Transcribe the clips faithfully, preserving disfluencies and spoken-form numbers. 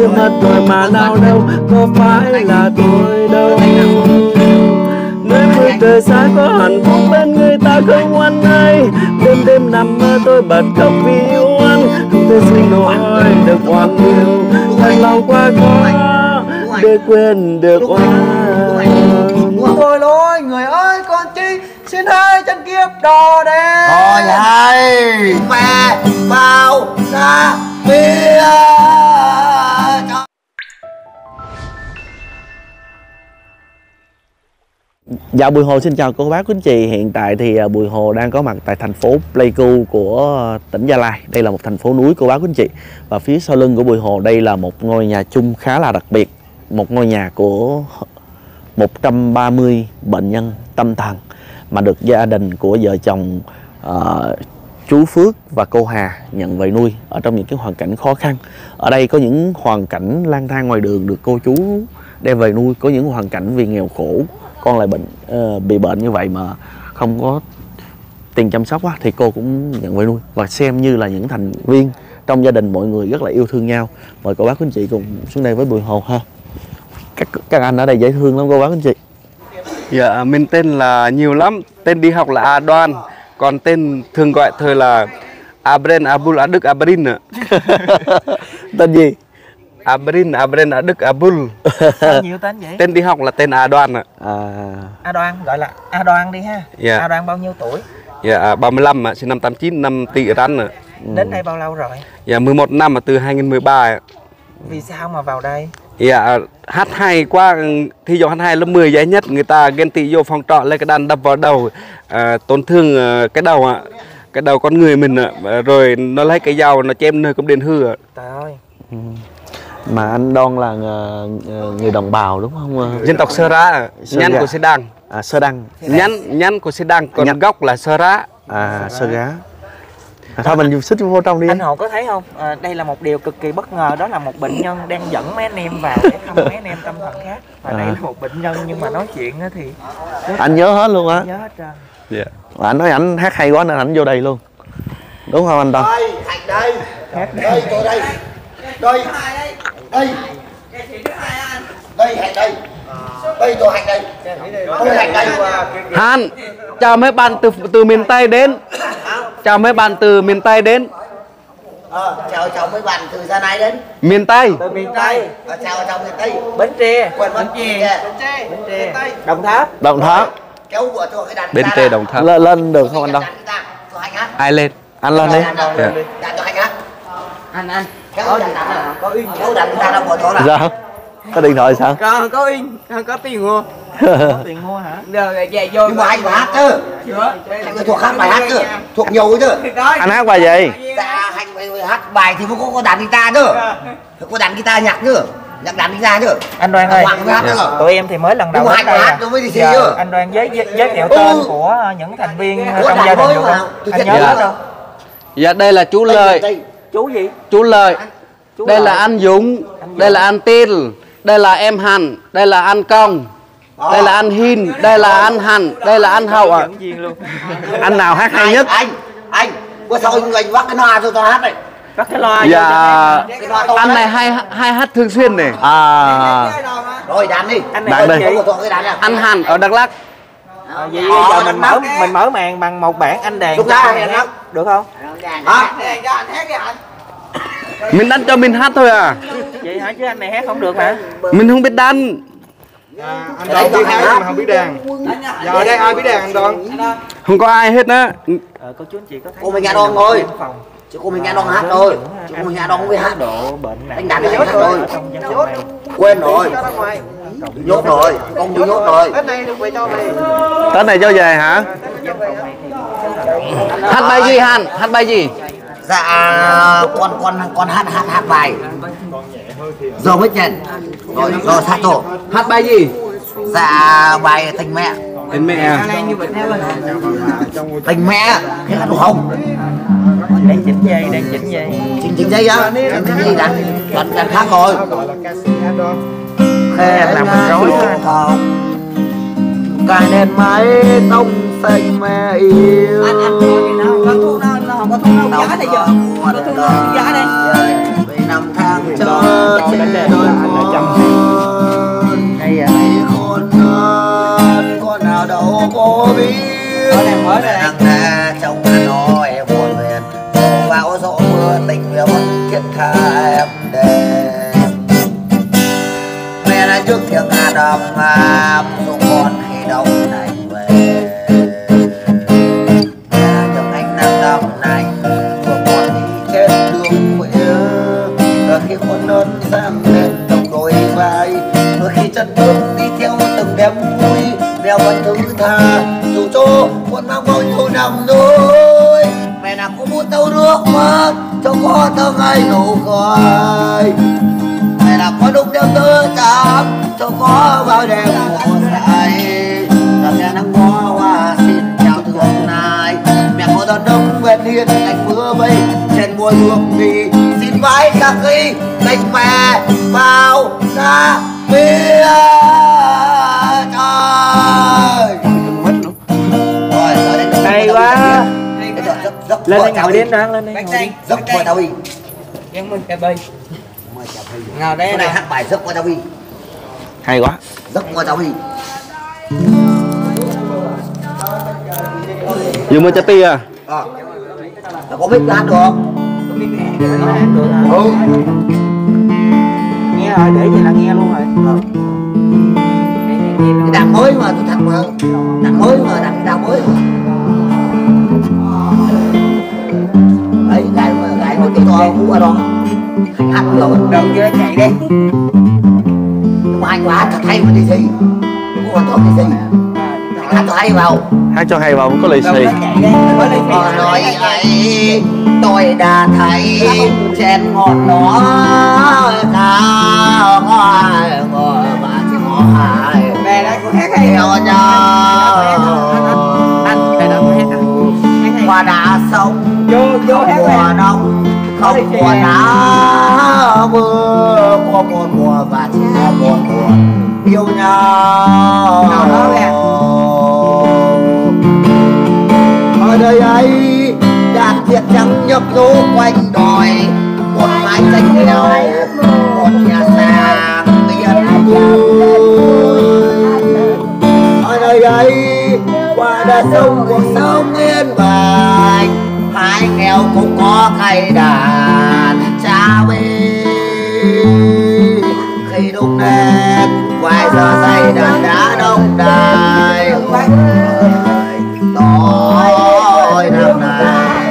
mất rồi mà nào đâu có phải là tôi đâu. Nếu như trời xa có hạnh phúc bên người ta không ngoan hay, đêm đêm nằm mơ tôi bật khóc vì yêu anh. Không thể xin lỗi được oan yêu, thật lòng quá khó để quên được oan. Thôi lỗi người ơi con chi xin hai chân kiếp đò đen. Thôi hay mẹ vào ra bia. Dạ, Bùi Hồ xin chào cô bác quý anh chị. Hiện tại thì Bùi Hồ đang có mặt tại thành phố Pleiku của tỉnh Gia Lai. Đây là một thành phố núi cô bác quý anh chị. Và phía sau lưng của Bùi Hồ đây là một ngôi nhà chung khá là đặc biệt. Một ngôi nhà của một trăm ba mươi bệnh nhân tâm thần mà được gia đình của vợ chồng uh, chú Phước và cô Hà nhận về nuôi ở trong những cái hoàn cảnh khó khăn. Ở đây có những hoàn cảnh lang thang ngoài đường được cô chú đem về nuôi, có những hoàn cảnh vì nghèo khổ con lại bệnh uh, bị bệnh như vậy mà không có tiền chăm sóc á, thì cô cũng nhận về nuôi và xem như là những thành viên trong gia đình, mọi người rất là yêu thương nhau. Mời cô bác quý anh chị cùng xuống đây với Bùi Hồ ha. Các các anh ở đây dễ thương lắm cô bác quý anh chị. Dạ, mình tên là nhiều lắm, tên đi học là A Đoan, còn tên thường gọi thời là Abren, Abul, A Đức, Abrin ạ. Tên gì? Abrin, Abren, A Đức, Abul. Nhiều tên vậy? Tên đi học là tên A Đoan ạ. À. A Đoan, gọi là A Đoan đi ha. Dạ. A Đoan bao nhiêu tuổi? Dạ, ba mươi lăm ạ, sinh năm tám chín, năm Tỵ Rắn ạ. Ừ. Đến đây bao lâu rồi? Dạ, mười một năm mà từ hai nghìn không trăm mười ba ạ. Vì sao mà vào đây? Dạ, hát hay quá, thi vô hát hay lớp mười giải nhất, người ta ghen tị vô phòng trọ lấy cái đàn đập vào đầu, à, tổn thương à, cái đầu ạ, cái đầu con người mình ạ, rồi nó lấy cái dao nó chém nơi cũng đền hư ạ. Trời ơi. Ừ. Mà anh Đoan là người đồng bào đúng không? Dân tộc Sơ Rá, nhánh của Sê Đăng. À, Sơ Đăng. Nhánh nhánh của Sê Đăng, còn nhánh. gốc là Sơ Rá. À, Sơ Rá. À, thôi mình xích vô trong đi. Anh Hồ có thấy không? À, đây là một điều cực kỳ bất ngờ, đó là một bệnh nhân đang dẫn mấy anh em vào để thăm mấy anh em tâm thần khác. Và à. đây là một bệnh nhân nhưng mà nói chuyện thì anh nhớ hết luôn á. Nhớ hết trơn. Yeah. Anh nói ảnh hát hay quá nên ảnh vô đây luôn. Đúng không anh Tân? Đây, Hạnh đây. Hát đây, tôi đây. Đây. Đây. Đây, Hạnh đây. Đây, tôi Hạnh đây. Tôi Hạnh đây. Han, chào mấy bạn từ từ miền Tây đến. Chào mấy bạn từ miền Tây đến. Ờ, chào chào mấy bạn từ Gia Lai đến. Miền Tây. Từ miền Tây. Ờ, chào chào miền Tây. Bến Tre. Quên Bến Tre. Bến Tre. Đồng Tháp. Đồng Tháp. Kéo của tôi cái đàn Bến Tre Đồng Tháp. Lên, lên được không anh Đông? Ai lên? Anh lên đi. Dạ. Cho Hạnh hát. Anh anh. Kéo đàn đàn có in kéo đàn guitar đâu của tôi là. Dạ. Có điện thoại sao? Có có in, có tiền mua. Có tiền mua hả? Rồi về vô. Nhưng mà anh phải hát chứ. Anh thuộc hát bài hát chứ. Thuộc nhiều chứ. Anh hát bài gì? Dạ, anh phải hát bài thì có có đàn guitar chứ. Phải có đàn guitar nhạc chứ. Nhạc đàn guitar chứ. Anh Đoan ơi, dạ. tụi em thì mới lần đầu đến đây. Hát với gì giờ, anh Đoan giới giới thiệu tên của những thành viên trong gia đình được không? Anh nhớ đâu? Dạ, đây là chú Lợi. Chú gì? Chú Lợi. Đây là anh Dũng. Đây là anh Tin. Đây là em Hạnh. Đây là anh Công. Đây là anh Hin. Đây là anh Hạnh. Đây là anh Hậu ạ. Anh nào hát hay nhất? Anh, anh, bữa sau anh vác cái loa cho tôi hát này. Vác cái loa. Dạ, anh này hay hay hát thường xuyên này. À. Rồi đàn đi. Anh này đàn đi. Anh Hạnh ở Đắk Lắk. À, vậy bây giờ mình mở mình mở màn bằng một bản anh đàn cho anh hát được không? Hả? Mình đánh cho mình hát thôi à. Vậy hả, chứ anh này hát không được hả? Mình không biết đánh. À, anh Đoan biết hát mà không biết đàn. Giờ ở đây ai biết đàn anh Đoan? Không có ai hết á. Ờ, cô chú anh chị có thấy cô mình nghe Đoan thôi. Chứ cô mình nghe Đoan hát thôi. Chứ cô mình nghe Đoan không biết hát. Độ bệnh nặng. Anh đàn này hát thôi. Quên rồi. Nhốt rồi. Công đi nhốt rồi. Tết này được về cho mày. Tết này cho về hả? Hát bài gì Hàn? Hát bài gì? Dạ con con con hát hát hát bài. Rồi mới nhận. Rồi rồi sát tổ. Hát bài gì? Dạ bài tình mẹ. Tình mẹ. Tình mẹ. Thế là đủ không? Đang chỉnh dây, đang chỉnh dây. Chỉnh chỉnh dây á. Chỉnh dây đàn đàn đàn khác rồi. Em làm mình rối không. Cài nền máy tông xanh mẹ yêu. Anh anh coi gì nào, có thuốc nào, nó không có thuốc nào giá đây giờ. Có thuốc nào giá đây. Vì năm tháng trời cho đến đây là anh ở trong hay à con con nào đâu có biết đang ra trong Hà Nội buồn miền gió bão gió mưa tình yêu vẫn kiệt tha em đêm mẹ đã trước tiếng Hà Đông mà dù con khi đông này về mẹ được anh đang đâm này vừa con đi trên đường khuya đôi khi con lớn sang lên đồng đôi vai đôi khi chân bước đi theo từng đêm vui đeo vẫn thứ tha dù cho con mang bao nhiêu năm rồi mẹ nào cũng muốn tâu nước mắt cho con thơ ngày nụ cười mẹ nào có đúng đeo tơ trắng cho có bao đêm ngủ say là mẹ nắng hoa hoa xin chào từ hôm nay mẹ có đón đông bên hiên cánh mưa bay trên môi hương đi xin vái cả khi cánh mẹ vào ra phía trời rồi giờ đến hay quá dốc lên đây ngồi đến đoán lên đây dốc qua tao đi gắn mình cái bay ngồi đây cái này hát bài dốc qua tao đi Hay quá. dốc qua tao đi Dùng mới chati à? ờ là có biết hát được không? Ừ. Nghe rồi để vậy là nghe luôn rồi. Ờ. Cái đàn mới mà tôi thật mà đàn mới mà đàn đàn mới mà đấy gài mà gài một cái to cũ ở đó anh ăn rồi Đầu kia chạy đi. nhưng mà anh quá thật hay mà đi gì cũng còn tốt đi gì anh hát cho hay vào Hát cho hay vào không có lì xì. Chạy đi. Có đi Ờ, nói ấy tôi đã thấy trên ngọn nó cao ngồi ngồi mà chỉ ngó hai về đây cũng hát hay. theo nhau Anh về đó cũng hát hay. qua đã sống Vô vô hát mùa về. đông không mùa nắng mưa có một mùa và chỉ có một mùa yêu nhau Nào đó kìa. ở nơi ấy đàn thiệt trắng nhấp nhô quanh đồi một mái tranh nghèo một nhà sàn yên vui ở nơi ấy qua đã sống cuộc sống yên bình hai nghèo cũng có cây đàn trao đi khi đúng đến vài giờ say đàn đã đông đài tối năm nay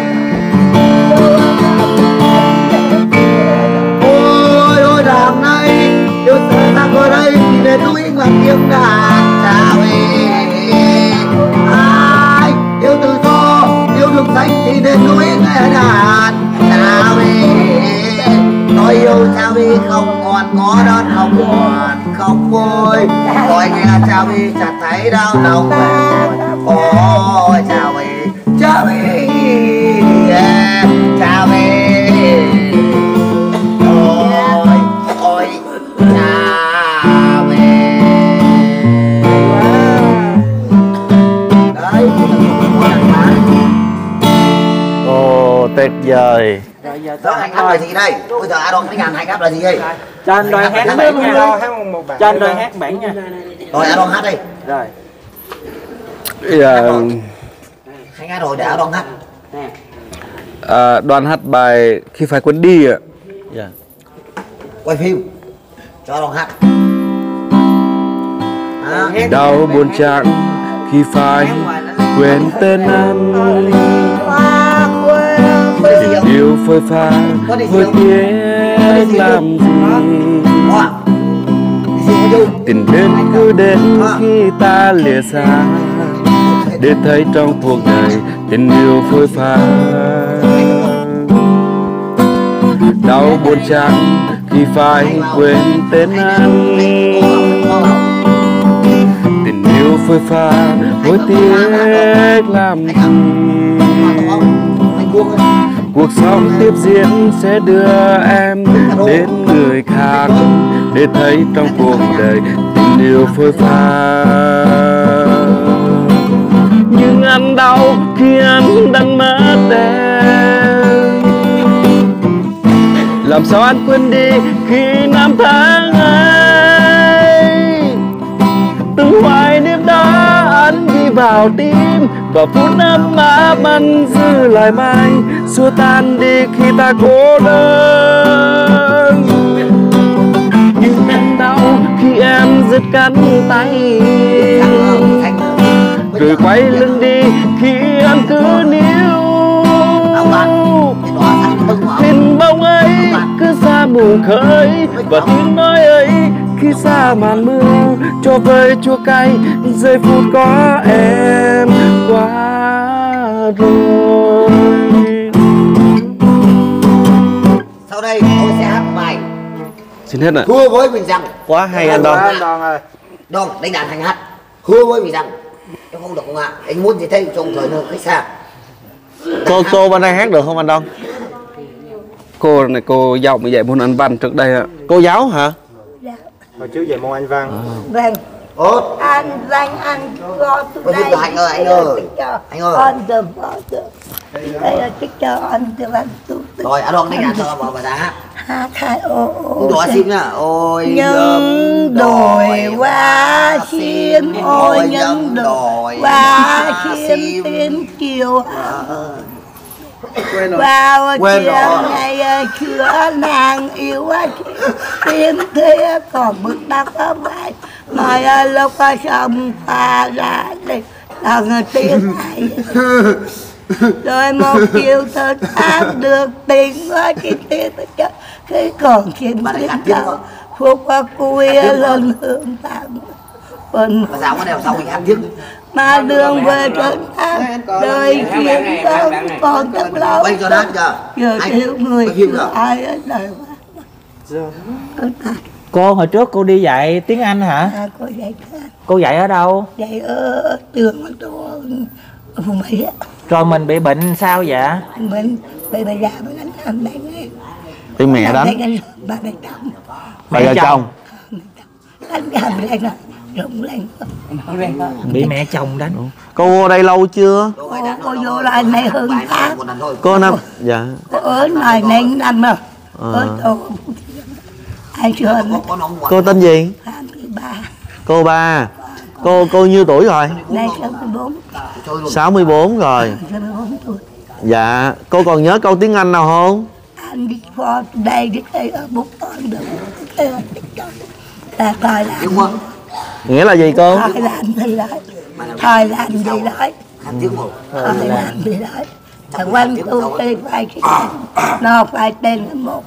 ôi ôi đàn này yêu xa xa ở đây thì để núi mà kiếm đàn chào ai yêu tự do yêu được xanh thì để núi nghe đàn chào nói yêu chào đi không còn có đơn không còn không vui tôi nghe chào đi chặt thấy đau lòng ôi chào đi chào đi yeah, chào đi ôi ôi chào đi đấy Ồ, tuyệt vời. Rồi giờ đó tới anh anh hát thôi. là gì đây bây giờ Adon tiếng Anh hay hát là gì đây Cho anh đôi hát bản nha. Cho anh đôi hát bản nha. rồi Adon hát đi Rồi. Bây giờ hay hát rồi để Adon hát à, đoàn hát bài khi phải quên đi ạ. Dạ. quay phim cho Adon hát à, Đau buồn chán khi phải quên tên anh, tình yêu phôi pha với tiếng làm gì, Đó. Đi xin cô Du. tình đến cứ đến khi ta lìa xa, để thấy trong cuộc đời tình yêu phôi pha. Đau buồn chán khi phải quên tên anh, tình yêu phôi pha hối tiếc làm gì. Cuộc sống tiếp diễn sẽ đưa em đến người khác, để thấy trong cuộc đời tình yêu phôi pha. Nhưng anh đau khi anh đang mất em, làm sao anh quên đi khi năm tháng ấy. Từng hoài niệm đó anh ghi vào tim, và phút ấm áp anh giữ lại mãi, xua tan đi khi ta cô đơn. Nhưng em đau khi em giật cánh tay, rồi quay lưng đi khi anh cứ níu. Hình bóng ấy cứ xa mù khơi, và tiếng nói ấy khi xa màn mưa cho vơi chua cay giây phút có em qua rồi. Sau đây tôi sẽ hát bài Xin hết ạ. hứa với mình rằng Quá hay anh Đoan. Anh Đoan ơi. Đoan đánh đàn thành hát, hứa với mình rằng em không được không ạ, anh muốn gì thêm trong thời nơi khách xa. Cô cô bên đây hát được không anh Đoan? Cô này cô dạo mà dạy môn Anh văn trước đây ạ. Cô giáo hả? Hồi trước về môn Anh văn. Vâng. Ốt. Anh danh anh có từ Ôi, đây. anh ơi, anh ơi. Anh ơi. On the border. Đây là picture on the border. Rồi anh Đoan đánh đàn cho vào bài hát. Hát hai ô ô. Không đùa xin nhá. Ôi Những đồi hoa xiêm, ôi những đồi hoa xiêm tiếng chiều vào chiều ngày chứa nàng yêu tim thế còn bức đắp ở vai mai lúc qua sông pha ra đây thằng tiếng này rồi một chiều thật ác được tình quá chi tiết cho cái còn chuyện tiếng đâu phút qua khuya lần hương vàng phần mà sao có đều sau mình hát tiếp. mà đường về trấn áp đời khiến con còn chắc lâu Quay cho hát chưa? giờ thiếu người ai ở đời Cô hồi trước cô đi dạy tiếng Anh hả? à, cô dạy Cô dạy ở đâu? dạy ở trường ở chỗ vùng Mỹ á. Rồi mình bị bệnh sao vậy? mình bị bà già bà đánh làm đánh ấy Bị mẹ đánh. đánh bà đánh chồng Mẹ chồng. đánh chồng lên là rụng lên Bị mẹ chồng đánh. Cô vô đây lâu chưa? cô, cô vô lại này hơn tháng Cô năm. Dạ. cô ở này nên năm rồi ở chỗ anh chưa Cô tên gì? hai mươi ba Cô ba. Cô cô nhiêu tuổi rồi? đây sáu mươi bốn sáu mươi bốn rồi. sáu mươi bốn tuổi Dạ. Cô còn nhớ câu tiếng Anh nào không? anh đi qua đây đi đây ở bút con được đây là TikTok là thời làm Nghĩa là gì cô? thời làm gì đấy thời làm gì đấy Hát tiếp một. thời làm gì đấy thằng quan tu đây phải cái nó phải tên là một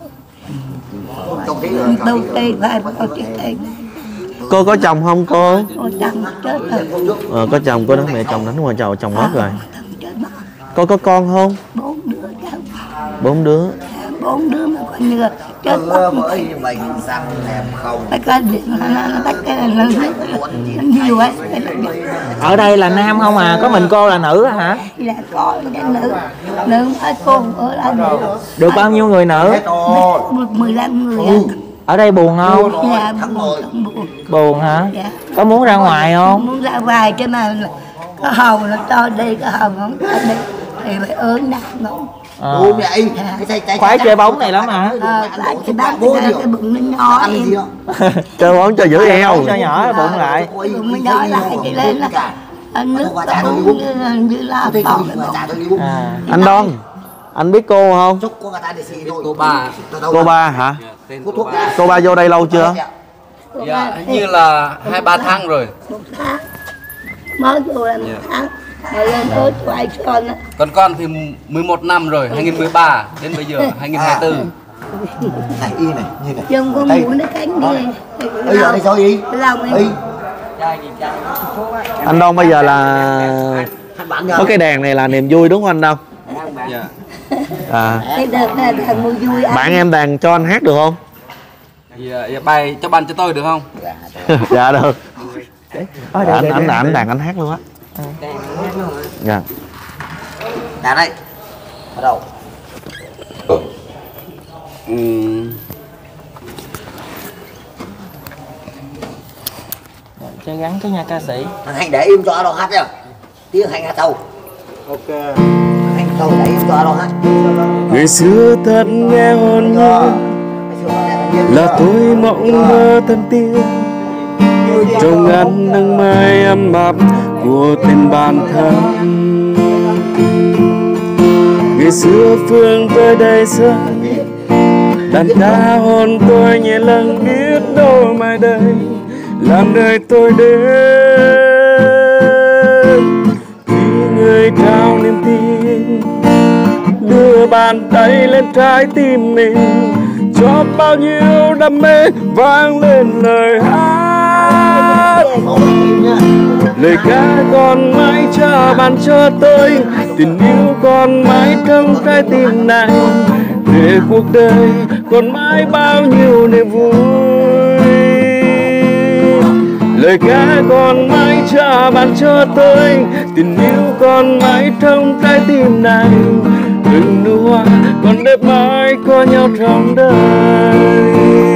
Trong tí tu đây phải có cái tên Cô có chồng không cô? cô chồng chết rồi Ờ, có chồng cô đó, mẹ chồng đánh ngoài chồng chồng mất rồi. thằng chết mất Cô có con không? bốn đứa cháu Bốn đứa. bốn đứa mà coi như là chết hứa mất với mình rằng em không tất cả việc nó nó tất cả là nó nó nhiều ấy Ở đây là nam không à? Có mình cô là nữ hả? là có cái nữ nữ phải cô ở đây nữ Được bao nhiêu người nữ? mười lăm người á. Ở đây buồn không? Dạ buồn không buồn Buồn hả? dạ Có muốn ra ngoài không? muốn ra ngoài cho mà có hầu nó cho đi có hầu không cho đi thì phải ớn nặng không Ờ. Bố mẹ anh cái tay tay Khoái chơi bóng này lắm hả? ờ lại cái bác cái cái bụng nó nhỏ ăn gì em không? Chơi bóng cho giữ eo. Cho nhỏ bụng lại. bụng nó nhỏ lại cái lên là anh nước ta uống như như là phòng À. Anh Đoan, anh biết cô không? Chúc cô ta để xì thôi. Cô ba. Cô ba hả? Tên Hút cô thuốc ba. ra. Cô ba vô đây lâu chưa? Dạ, hình như là hai ba tháng rồi. một tháng mới vô là một tháng mà lên ở chỗ ai son á Còn con thì mười một năm rồi, hai nghìn mười ba đến bây giờ hai nghìn hai mươi tư. Này y này, như này. chân con Đây. muốn nó cánh đi Bây giờ đây sao y? lòng Y. em Anh Đoan bây giờ là Hát bản có cái đàn này là niềm vui đúng không anh Đoan? Dạ. À, cái đợt này thằng mua vui ăn bạn em đàn cho anh hát được không? Dạ, dạ bài cho ban cho tôi được không? Dạ được. Ờ, Dạ, để- anh để- ảnh để- ảnh đàn anh hát luôn á. Dạ. Đàn đây. Bắt đầu. Ừm, Chơi gắn cái nha ca sĩ. Thằng Hành để im cho nó hát nhá. Tiếng Hành hát sau. Ok. Hành Thôi đấy cho đâu hát. Ngày xưa thật nghe hồn nhiên là tôi mộng mơ thân tiên trong ngăn nắng mai ấm áp của tình bạn thân. Ngày xưa phương tôi đầy sân đàn ca hồn tôi nhẹ lần biết đâu mai đây làm đời tôi đến khi người trao niềm tin đưa bàn tay lên trái tim mình cho bao nhiêu đam mê vang lên lời hát. Lời ca còn mãi chờ bạn cho tôi, tình yêu còn mãi trong trái tim này, để cuộc đời còn mãi bao nhiêu niềm vui. Lời ca còn mãi chờ bạn cho tôi, tình yêu còn mãi trong trái tim này, từng nụ hoa còn đẹp mãi có nhau trong đời.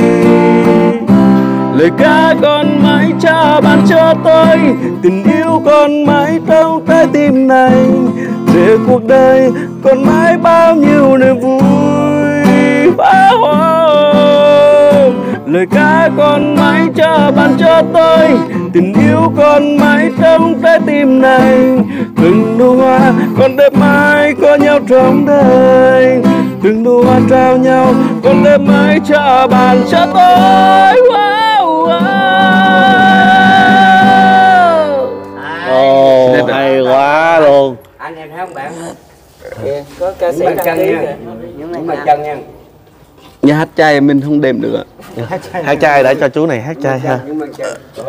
Lời ca còn mãi chờ bạn cho tôi, tình yêu còn mãi trong trái tim này, để cuộc đời còn mãi bao nhiêu niềm vui. Oh, oh. Lời ca còn mãi chờ bạn cho tôi, tình yêu còn mãi trong trái tim này, từng nụ hoa còn đẹp mãi có nhau trong đời, từng nụ hoa trao nhau còn đẹp mãi chờ bạn cho tôi. Wow, wow. Ồ, hay quá luôn. Anh em thấy không bạn? Có ca sĩ Những đăng chân ký nha, kìa. những bàn chân nha. Nhà hát chay mình không đếm được ạ. Hát chay để cho chú này hát chay ha. Những bàn chân.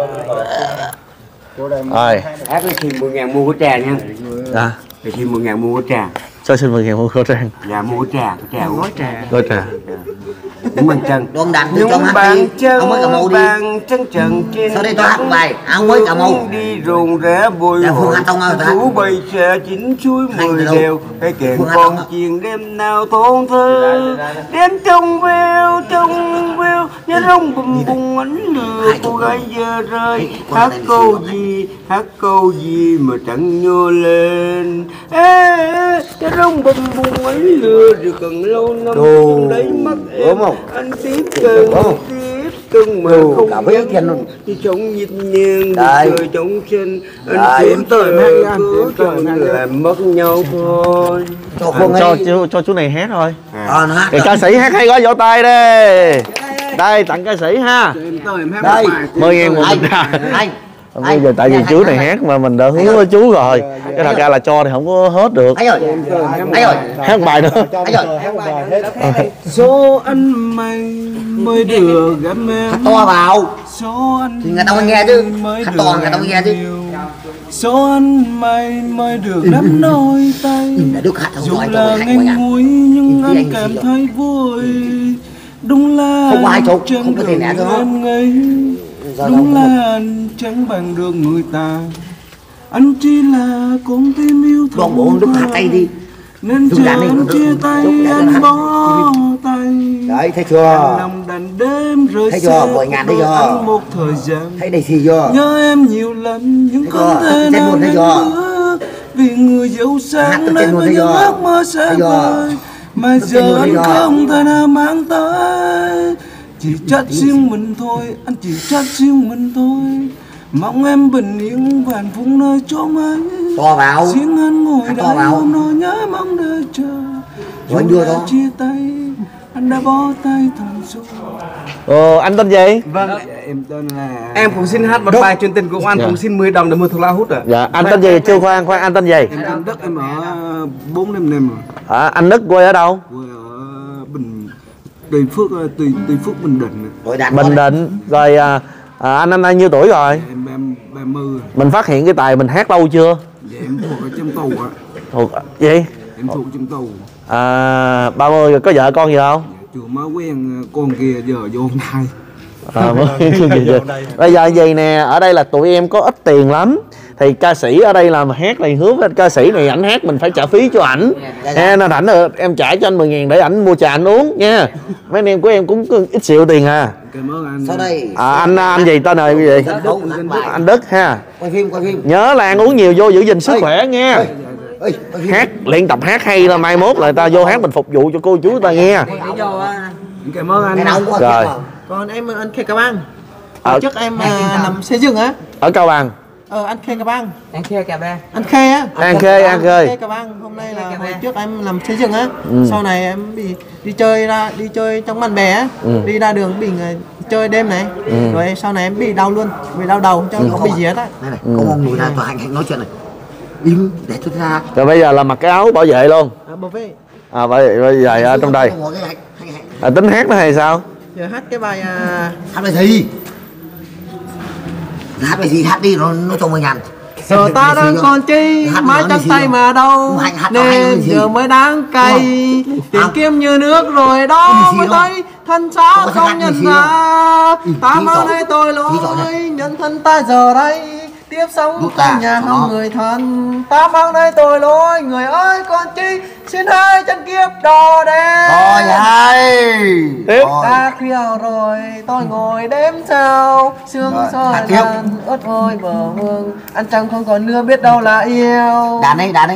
Rồi, Hát cái xin mười ngàn mua của trà nha. à, Cái xin mười ngàn mua của trà. cho xin mời ngàn mua khẩu trang. Dạ mua của trà, của trà uống. Gói trà. Những bàn chân. Đoan đặt đi Những cho hát bàn đi. chân, Ông mới cà mau đi. bàn chân trần trên Sao đây tôi hát một bài, ông mới cà mau. đi rộn rã bồi Dạ, Phương hồi. hát không ơi, tôi hát. Thú bay xe chín chuối Anh mười từ đâu? đều. Cái kèn Phương hát con không ạ? chiền đêm nào thôn thơ. Đêm trong veo, trong veo, nhớ rong bùm bùng ánh lửa cô gái giờ rơi. Hát câu gì, hát câu gì mà chẳng nhô lên. Ê, ê, nhớ rong bùm bùng ánh lửa rồi cần lâu năm trong đấy mắt em. Anh tiếp cơn, tiếp cơn mà không cả với tiền luôn. như chống nhịp nhàng Đây. trời chống chân Đây. anh kiếm tới cứ chẳng làm mất nhau thôi. Cho Phương Cho ấy. chú, cho chú này hát thôi. Ờ, nó hát. Cái ca sĩ hát hay quá, vỗ tay đi. Đây, tặng ca sĩ ha. Đây. Mười ngàn một Anh, bình trà. anh. Bây giờ tại vì Anh, chú anh, này anh. hát mà mình đã hứa với chú rồi. Cái thật ra là cho thì không có hết được. Anh ơi, anh ơi, Hát bài nữa. anh ơi. Số anh mày mới được gặp em, Hát to vào. số anh Thì người ta mới nghe chứ. mới Hát được to người ta mới nghe chứ. yêu. Số anh mày mới được nắm đôi tay, Im đã Đức hát không dù giỏi là tôi hát quá ngành nha. muối nhưng Im anh đi, anh cảm xin thấy vui. Đúng là Không có ai chụp, chẳng không có tiền lẻ được thôi. em ngây, Giờ đúng đâu là anh chẳng bằng được người ta, anh chỉ là con tim yêu thương. Đoàn bộ Đức hát tay đi. Nên Đức chờ đàn đi, anh Đức- chia Đức- tay Đức đàn anh hát. bỏ tay. Đấy, thấy chưa? Lòng đàn đêm rơi Thấy chưa? xe mười ngàn thấy của chưa? anh một thời gian. Thấy đây xì chưa? Nhớ em nhiều lần nhưng Thấy không chưa? thể Trên nào luôn thấy đến chưa? nữa, vì người dẫu Hát sáng từ nay trên luôn với thấy những chưa? ước mơ xa Thấy chưa? vời mà Từ trên giờ luôn thấy anh chưa? không thể nào mang tới. Chỉ trách riêng mình thôi, anh chỉ trách riêng mình thôi. Mong em bình yên và hạnh phúc nơi chốn ấy. To vào. Riêng anh ngồi Hát to đây vào. hôm nỗi nhớ mong đợi chờ. Rồi anh Dù đưa đã to. chia tay, anh đã bỏ tay thầm rồi. Ồ, anh tên gì? Vâng, em tên là Em cũng xin hát một bài truyền tình của anh, Dạ. cũng xin mười đồng để mua thuốc lá hút ạ. Dạ, anh tên gì? Chưa khoan, khoan, anh tên gì? em tên Đất, em ở bốn năm năm rồi. À, anh Đức quê ở đâu? Quê ở Bình Tùy Phước, Tùy Tùy Phước Bình Định. Rồi đàn Bình con này. Định. Rồi à, à, anh năm nay nhiêu tuổi rồi? Em em ba mươi. Mình phát hiện cái tài mình hát lâu chưa? Dạ em thuộc ở trong tù ạ. Thuộc gì? Em thuộc trong tù. À, ba mươi rồi, có vợ con gì không? Chưa mới quen con kia giờ vô hôm nay. À, mới- gì vậy? Bây giờ gì nè, ở đây là tụi em có ít tiền lắm, thì ca sĩ ở đây là mà hát này hứa với ca sĩ này ảnh hát mình phải trả phí cho ảnh nha, nên ảnh là em trả cho anh mười ngàn để ảnh mua trà anh uống nha. Mấy anh em của em cũng có ít xịu tiền à. Cảm ơn anh. Sau đây. À, anh anh gì tên là gì? Sân khấu hát bài. Anh Đức ha. Quay phim, quay phim. Nhớ là ăn uống nhiều vô giữ gìn sức khỏe nha. Ê, Hát luyện tập hát hay là mai mốt là ta vô hát mình phục vụ cho cô chú ta nghe. Cảm ơn anh. Rồi. Còn em anh Khê Cà Bang. Ở Trước em làm xây dựng á. ở Cao Bằng. Ờ anh Khê Cà Bang. Anh Khê Cà Bang. Anh Khê á. An Khê, An Khê. Khê Cà Bang. Hôm nay là hồi trước em làm xây dựng á. Sau này em bị đi chơi ra đi chơi trong bạn bè á. Đi ra đường bị người chơi đêm này. Rồi sau này em bị đau luôn, bị đau đầu cho nó bị gì hết á. Này này, có ông ngồi ra tòa hạnh hạnh nói chuyện này. Im để tôi ra. Rồi bây giờ là mặc cái áo bảo vệ luôn. À, bảo vệ. À bây bây giờ ở trong đây. À, tính hát nữa hay sao? Giờ hát cái bài à... hát bài gì? Hát bài gì hát đi nó nó cho mười ngàn. Giờ ta đang còn chi mãi trắng tay mà đâu nên giờ mới đáng cay tìm kiếm như nước rồi đó mới thấy thân xác không nhận ra ta mang đây tôi lỗi nhân thân ta giờ đây tiếp sống trong nhà không người thân ta mang đây tôi lỗi người ơi con chi xin hai chân kiếp đò đen Rồi hai Tiếp. ta khuya rồi tôi ngồi đếm sao sương soi đàn ớt ôi bờ mương ăn trăng không còn nữa biết đâu là yêu đàn đấy đàn đấy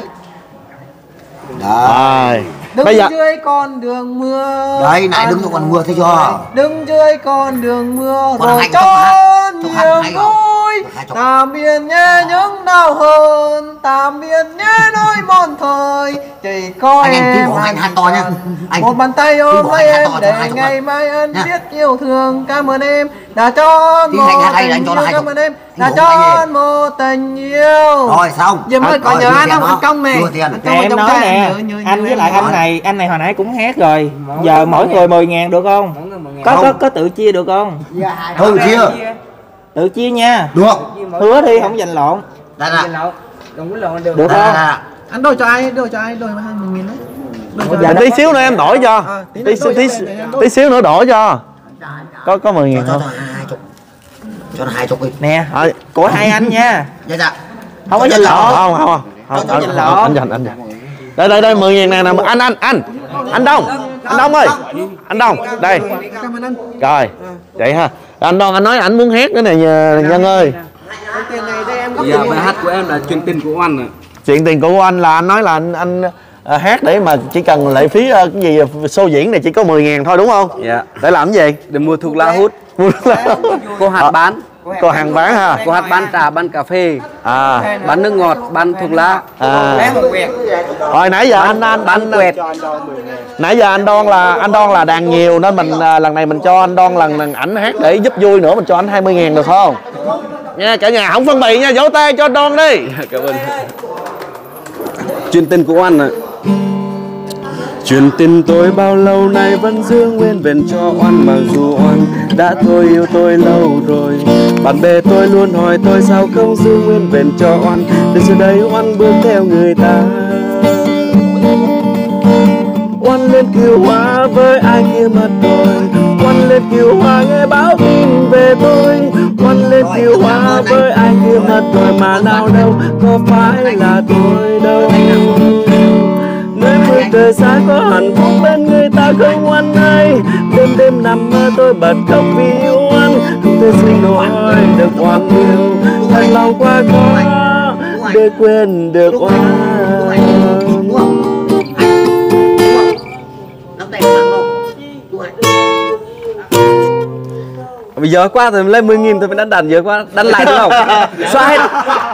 Rồi. đứng Bây giờ dưới con đường mưa đấy lại đứng cho con mưa thấy chưa đứng dưới con đường mưa Còn rồi hành trốn không hả? Chúc niềm hành không? vui tạm biệt nhé những đau hơn tạm biệt nhé nỗi mòn thời chỉ có Anh em em tí bỏ anh hát to nhá. Anh- một bàn tay tí ôm bỏ lấy anh hát em to cho để hai chục ngày lần. mai anh Nha. biết yêu thương cảm ơn em đã cho Tí một hành hát hay là anh tình cho nó yêu hai cảm chục. ơn em Tí đã bỏ cho anh anh một tình yêu Rồi xong Dùm ơi có Rồi, nhớ đưa anh tiền không đó. anh Công này Đưa tiền. Anh Nè Công ở em trong nói trang. nè, Nhớ- nhớ- anh nhớ với em lại nói. anh này, anh này hồi nãy cũng hát rồi. Giờ mỗi người mười ngàn được không? Có có có tự chia được không? Thôi chia Tự chia nha. được Hứa đi không giành lộn. đây là Được đây không? là Anh đổi cho ai đổi cho ai đổi hai mươi nghìn đấy đổi cho Dạ, ai? tí xíu nữa em đổi cho. À, tí Tí nữa đổi tí, cho tí, em, em đổi. tí xíu nữa đổi cho. Có có mười cho nghìn cho không? cho hai chục cho nó hai chục đi Nè, Ờ, của hai anh nha. dạ dạ Không có giành Không lộn. không không. Không, Cho không, giành không, lộn. anh giành anh giành. Đây đây đây mười nghìn này nè anh anh anh. Anh Đông. Anh Đông ơi. Anh Đông, đây. Cảm ơn anh Rồi. Vậy ha. Anh Đông anh nói ảnh muốn hát nữa nè Nhân ơi. Cái tiền này đây em góp Dạ tiền bài này. hát của em là truyền tình của Oanh ạ. Chuyện tiền của anh là anh nói là anh anh à, hát để mà chỉ cần lệ phí à, cái gì show diễn này chỉ có mười ngàn thôi đúng không? Dạ. Để làm cái gì? Để mua thuốc lá hút. Mua thuốc lá. Cô hạt bán. Cô hàng bán ha. Cô hạt bán trà, bán cà phê, À. bán nước ngọt, bán thuốc lá. À. Rồi nãy giờ anh anh Bán anh quẹt. nãy giờ anh Đoan là anh Đoan là đàn nhiều nên mình à, lần này mình cho anh Đoan lần lần ảnh hát để giúp vui nữa mình cho anh hai mươi ngàn được không? Nha cả nhà không phân bì nha, vỗ tay cho anh Đoan đi. Cảm ơn. Truyền tình của Oanh ạ. Truyền tình tôi bao lâu nay vẫn giữ nguyên vẹn cho Oanh, mặc dù Oanh đã thôi yêu tôi lâu rồi. Bạn bè tôi luôn hỏi tôi sao không giữ nguyên vẹn cho Oanh, để giờ đây Oanh bước theo người ta. Oanh lên cứu hoa với ai kia mất rồi, Oanh lên cứu hoa nghe báo tin về tôi. Oanh lên cứu hoa với ai kia mất rồi mà nào đâu có phải là tôi đâu. Nơi phương trời xa có hạnh phúc bên người ta không Oanh ơi. Đêm đêm nằm mơ tôi bật khóc vì yêu Oanh, không thể xin nổi được Oanh yêu. Thật lòng quá khó để quên được Oanh. nắm tay thằng đâu chú hạnh Bây giờ quá rồi lấy mười nghìn tôi phải đánh đàn giờ quá, đánh lại đúng không? Xóa hết.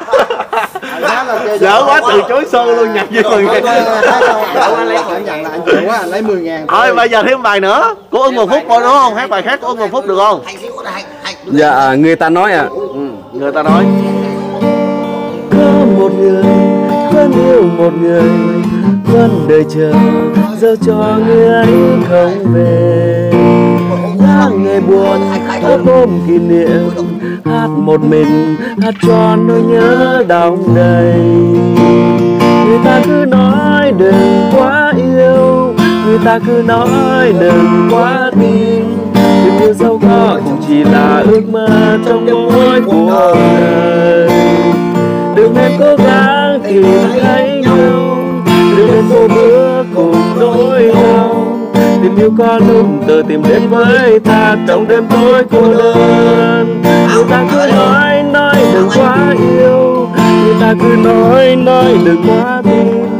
Dở quá từ chối show luôn nhặt với mười ngàn. Anh lấy anh nhận là anh chịu quá anh lấy mười ngàn Thôi bây giờ thêm bài nữa. Của Ưng một phút thôi đúng không? Hát bài khác của Ưng một phút được không? hạnh xíu này hạnh hạnh Dạ người ta nói à, Ừ, người ta nói. có một người vẫn yêu một người, vẫn đợi chờ dẫu cho người ấy không về. Tháng ngày buồn ấp ôm kỷ niệm, hát một mình hát cho nỗi nhớ đong đầy. Người ta cứ nói đừng quá yêu, người ta cứ nói đừng quá tin. Tình yêu dẫu có cũng chỉ là ước mơ trong mỗi cuộc đời. Đừng nên cố gắng tìm thấy nhau, đừng nên vô bước cùng nỗi đau. Tình yêu có lúc tự tìm đến với ta trong đêm tối cô đơn. Người ta cứ nói nói đừng quá yêu, người ta cứ nói nói đừng quá tin.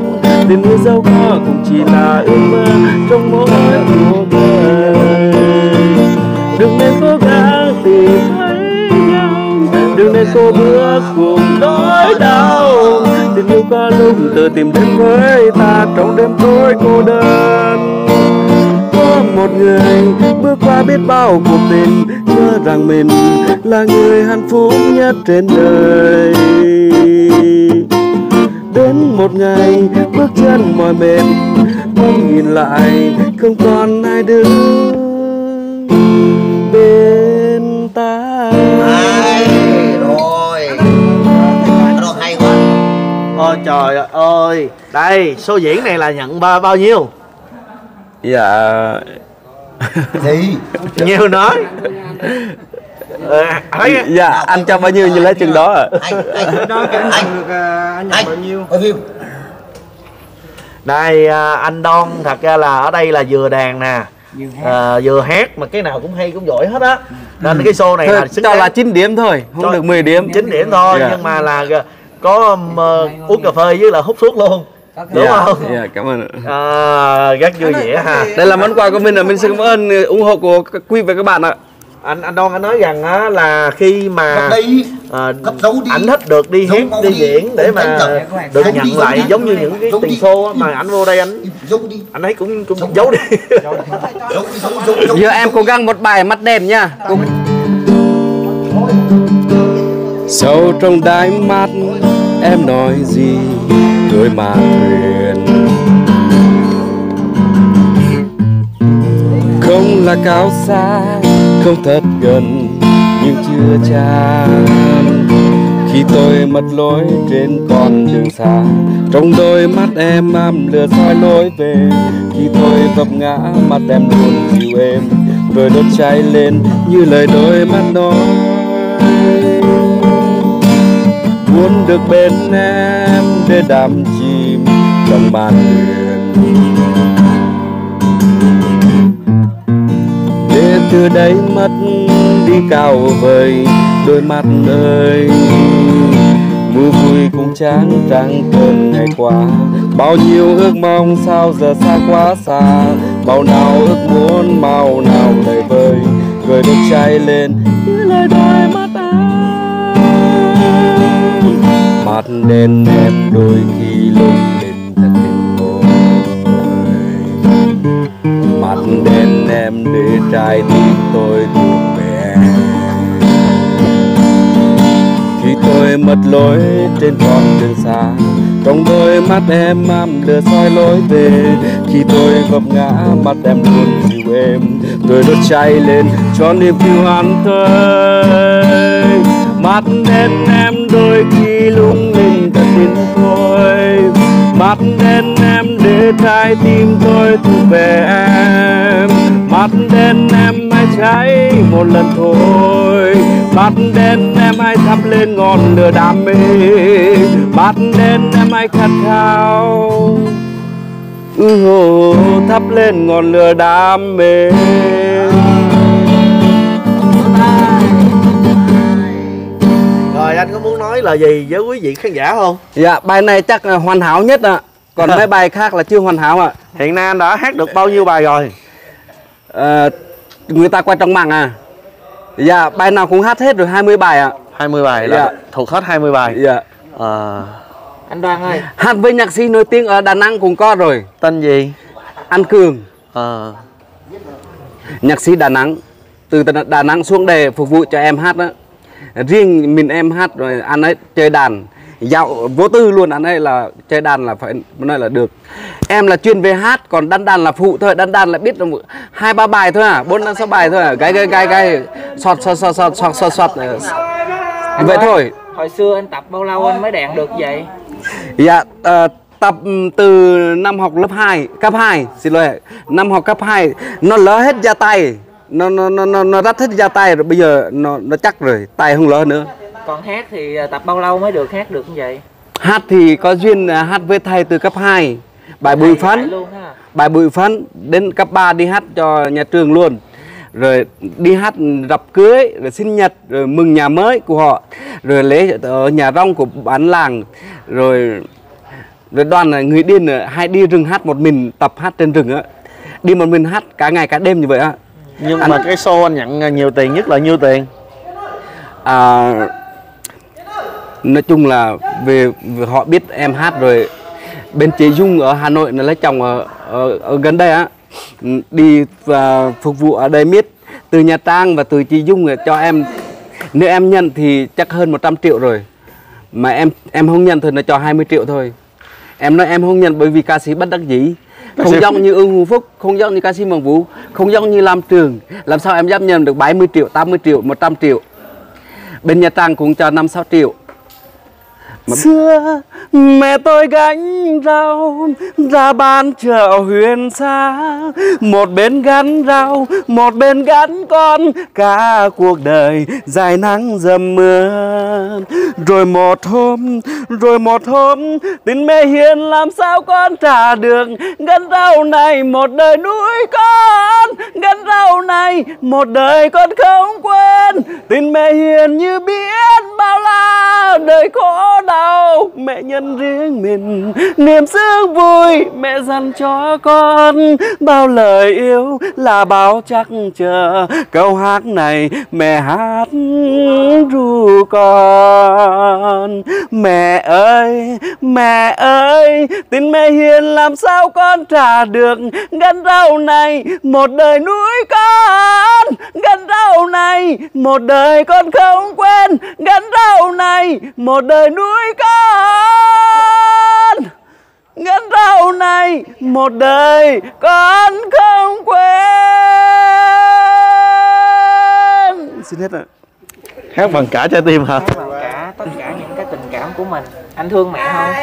Tình yêu giàu có cũng chỉ là ước mơ trong mỗi cuộc đời. Đừng nên cố gắng tìm thấy nhau, đừng nên cô bước cùng nỗi đau. Tình yêu có lúc tự tìm đến với ta trong đêm tối cô đơn. Có một người bước qua biết bao cuộc tình, nhớ rằng mình là người hạnh phúc nhất trên đời. Đến một ngày bước chân mỏi mệt, bỗng nhìn lại không còn ai đứng bên ta. Hay rồi, rồi hay quá. Ôi trời ơi, đây số diễn này là nhận bao, bao nhiêu? Dạ Gì? Nhiều nói. Ờ, thấy dạ anh cho bao nhiêu như lấy chừng đó ạ. Anh, anh, Đó cái anh anh, được à, anh nhận anh, bao nhiêu? bao nhiêu? đây à, anh Don thật ra là ở đây là vừa đàn nè, à, vừa hát mà cái nào cũng hay cũng giỏi hết á. Nên cái show này Thôi, là xứng cho đáng là chín điểm thôi, không Cho- được mười điểm. chín điểm thôi. Dạ. Nhưng mà là có um, uh, uống cà phê với là hút thuốc luôn, đúng Dạ, không? dạ, cảm ơn ạ. À, rất vui vẻ ha. Đây là món quà của mình, là mình xin cảm ơn ủng hộ của các quý vị và các bạn ạ. Anh anh Don anh nói rằng á là khi mà Gặp đây, à, gấp dấu đi. ảnh thích được đi Dấu hát mau đi đi, diễn để không mà tránh chậm. được Dấu nhận đi, dấu lại đi. giống như những cái Dấu tiền đi. show á, mà ảnh vô đây anh Dấu đi, anh ấy cũng cũng giấu đi. dấu đi, dấu, dấu, dấu. Giờ em cố gắng một bài mắt đèn nha. Cố... Sâu trong đáy mắt em nói gì đôi mà thuyền, không là cao xa, không thật gần nhưng chưa chan. Khi tôi mất lối trên con đường xa, trong đôi mắt em am lửa soi lối về. Khi tôi vấp ngã mắt em luôn dịu êm, rồi đốt cháy lên như lời đôi mắt nói. Muốn được bên em để đắm chìm trong màn thuyền, để từ đây mất đi cao vời đôi mắt ơi. Mưa vui cũng chán trăng cơn ngày qua, bao nhiêu ước mong sao giờ xa quá xa. Bao nào ước muốn màu nào đầy vơi, rồi đốt cháy lên như lời đôi mắt anh. Mắt đen em đôi khi lung linh thật tình hồn, mắt đen em để trái tim tôi thuộc về em. Khi tôi mất lối trên con đường xa, trong đôi mắt em am lửa soi lối về. Khi tôi vấp ngã mắt em luôn dịu êm, rồi đốt cháy lên cho niềm yêu anh thôi. Mắt đen em đôi khi lung linh thật tin thôi, mắt đen em để trái tim tôi thuộc về em. Mắt đen em hãy cháy một lần thôi, mắt đen em hãy thắp lên ngọn lửa đam mê. Mắt đen em hãy khát khao, ừ, hồ, thắp lên ngọn lửa đam mê. Rồi anh có muốn nói là gì với quý vị khán giả không? Dạ, bài này chắc là hoàn hảo nhất ạ. Còn mấy bài khác là chưa hoàn hảo ạ. Hiện nay anh đã hát được bao nhiêu bài rồi? À, người ta quan trọng mạng à. Dạ, bài nào cũng hát hết rồi, hai mươi bài ạ. hai mươi bài là Dạ. thuộc hết hai mươi bài. Dạ. À, Anh Đoan ơi, Hát với nhạc sĩ nổi tiếng ở Đà Nẵng cũng có rồi, tên gì? Anh Cường, À, nhạc sĩ Đà Nẵng. Từ Đà Nẵng xuống đây phục vụ cho em hát đó. Riêng mình em hát rồi anh ấy chơi đàn dạo vô tư luôn, anh ấy là chơi đàn là phải nói là được. Em là chuyên về hát, còn đàn đàn là phụ thôi, đàn đàn là biết là hai ba bài thôi à, bốn năm sáu bài thôi à, gai gai gai gai sọt sọt sọt sọt sọt sọt sọt vậy thôi. hồi xưa anh tập bao lâu anh mới đàn được vậy? Dạ, uh, tập từ năm học lớp hai, cấp hai, xin lỗi, năm học cấp hai nó lỡ hết da tay, nó nó nó nó, nó rách hết da tay rồi, bây giờ nó nó chắc rồi, tay không lỡ nữa. Còn hát thì tập bao lâu mới được hát được như vậy? Hát thì có duyên uh, hát với thầy từ cấp hai, bài Bùi Phấn, Luôn ha. bài Bùi Phấn, đến cấp ba đi hát cho nhà trường luôn. Rồi đi hát rập cưới, rồi sinh nhật, rồi mừng nhà mới của họ, rồi lễ ở nhà rong của bán làng, rồi Rồi đoàn là người điên hay đi rừng hát một mình, tập hát trên rừng á, đi một mình hát cả ngày cả đêm như vậy á. Nhưng anh... mà cái show anh nhận nhiều tiền nhất là nhiêu tiền? À, nói chung là về, về họ biết em hát rồi. Bên chị Dung ở Hà Nội là lấy chồng ở, ở, ở gần đây á, đi và phục vụ ở đây miết. Từ Nha Trang và từ chị Dung cho em, nếu em nhận thì chắc hơn một trăm triệu rồi. Mà em em không nhận thì nó cho hai mươi triệu thôi. Em nói em không nhận bởi vì ca sĩ bất đắc dĩ. Không giống như Ưng Hùng Phúc, không giống như ca sĩ Mường Vũ, không giống như Lam Trường. Làm sao em dám nhận được bảy mươi triệu, tám mươi triệu, một trăm triệu. Bên Nha Trang cũng cho năm sáu triệu. Mà... Xưa mẹ tôi gánh rau ra bán chợ Huyền Sa, một bên gánh rau, một bên gánh con, cả cuộc đời dài nắng dầm mưa. Rồi một hôm, rồi một hôm, tình mẹ hiền làm sao con trả được. Gánh rau này một đời nuôi con, gánh rau này một đời con không quên. Tình mẹ hiền như biết bao la đời khổ đau, mẹ nhân riêng mình niềm sướng vui. Mẹ dặn cho con bao lời yêu là bao chắc chờ. Câu hát này mẹ hát ru con. Mẹ ơi, mẹ ơi, tình mẹ hiền làm sao con trả được. Gánh rau này một đời nuôi con, gánh rau này một đời con không quên. Gánh rau này một đời nuôi con, gánh rau này một đời con không quên. Xin hết rồi. Hát bằng cả trái tim hả? Hát bằng cả tất cả những cái tình cảm của mình. Anh thương mẹ không?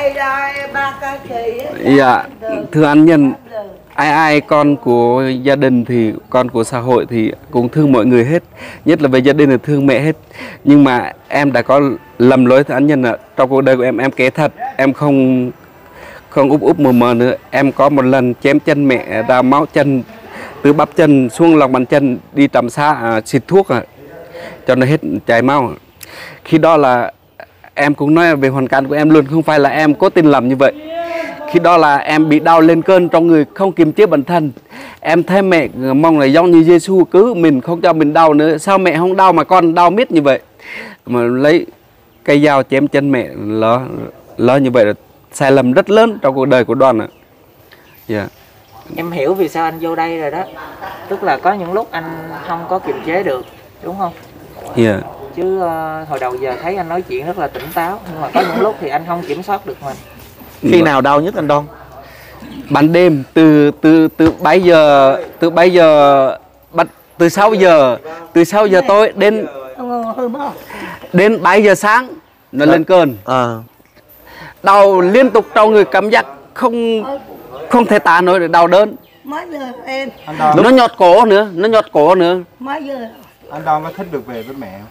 Dạ, thưa anh Nhân, ai ai con của gia đình thì con của xã hội thì cũng thương mọi người hết, nhất là về gia đình là thương mẹ hết. Nhưng mà em đã có lầm lỗi thưa anh Nhân ạ. Trong cuộc đời của em em kể thật, em không không úp úp mờ mờ nữa. Em có một lần chém chân mẹ ra máu chân từ bắp chân xuống lòng bàn chân, đi trạm xá à, xịt thuốc à, cho nó hết chảy máu. Khi đó là em cũng nói về hoàn cảnh của em luôn, không phải là em cố tình làm như vậy. Khi đó là em bị đau lên cơn trong người, không kiềm chế bản thân. Em thấy mẹ mong là giống như Giêsu cứu mình, không cho mình đau nữa. Sao mẹ không đau mà con đau miết như vậy? Mà lấy cây dao chém chân mẹ lỡ, lỡ như vậy là sai lầm rất lớn trong cuộc đời của Đoàn ạ. Yeah. Em hiểu vì sao anh vô đây rồi đó. Tức là có những lúc anh không có kiềm chế được, đúng không? Yeah. Chứ uh, hồi đầu giờ thấy anh nói chuyện rất là tỉnh táo. Nhưng mà có những lúc thì anh không kiểm soát được mình. Khi nào đau nhất anh Đoan? Ban đêm từ từ từ bảy giờ từ bảy giờ bắt từ sáu giờ từ sáu giờ tối đến đến bảy giờ sáng nó lên cơn. À. Đau liên tục trong người, cảm giác không không thể tả nổi được, đau đớn. Mấy giờ em? Nó nhọt cổ nữa, nó nhọt cổ nữa. Mấy giờ? Anh Đoan có thích được về với mẹ không?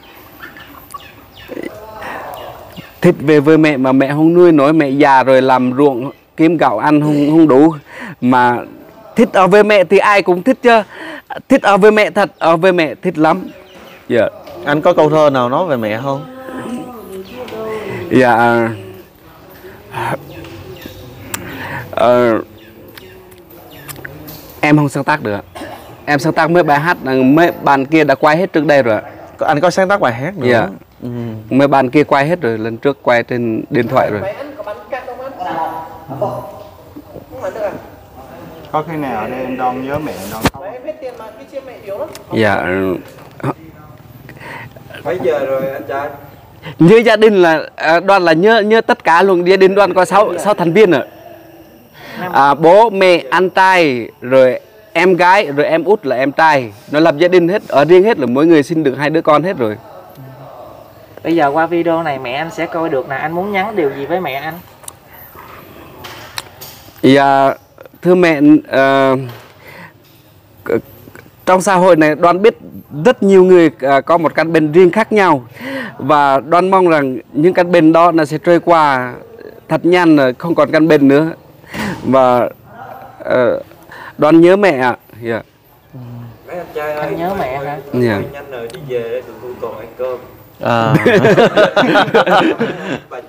Thích về với mẹ mà mẹ không nuôi nổi, mẹ già rồi làm ruộng kiếm gạo ăn không không đủ. Mà thích ở với mẹ thì ai cũng thích chứ. Thích ở với mẹ thật, ở với mẹ thích lắm. Dạ. Yeah. Anh có câu thơ nào nói về mẹ không? Dạ. Uh, em không sáng tác được. Em sáng tác mấy bài hát, mấy bạn kia đã quay hết trước đây rồi. Anh có sáng tác bài hát nữa? Dạ. Ừ. Mấy bạn kia quay hết rồi, lần trước quay trên điện thoại rồi. Có khi nào ở đây anh Đoan nhớ mẹ Đoan không? Dạ. Mấy giờ rồi anh trai? Như gia đình là Đoan là nhớ nhớ tất cả luôn. Gia đình Đoan có sáu sáu thành viên rồi. À, bố mẹ anh trai rồi em gái rồi em út là em trai. Nó lập gia đình hết, ở riêng hết, là mỗi người sinh được hai đứa con hết rồi. Bây giờ qua video này mẹ anh sẽ coi được nè. Anh muốn nhắn điều gì với mẹ anh? Dạ, thưa mẹ, uh, trong xã hội này Đoan biết rất nhiều người uh, có một căn bệnh riêng khác nhau. Và Đoan mong rằng những căn bệnh đó nó sẽ trôi qua thật nhanh, không còn căn bệnh nữa. Và uh, Đoan nhớ mẹ ạ. Yeah. Mấy anh trai ơi, anh nhớ mẹ hả? Yeah. nhanh rồi đi về để tụi tôi còn ăn cơm. À. Bà chủ không